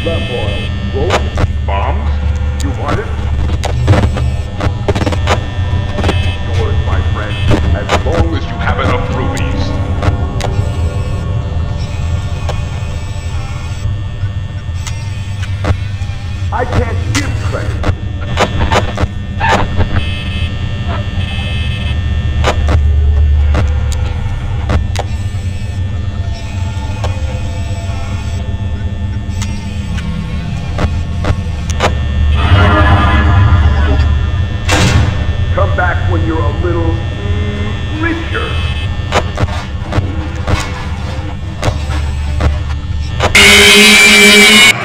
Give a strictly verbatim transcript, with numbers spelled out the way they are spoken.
Lamp oil. Rope. Bombs? You want it? It's yours, my friend, as long as you have enough rubies. I can't give credit. Come back when you're a little mm, richer. You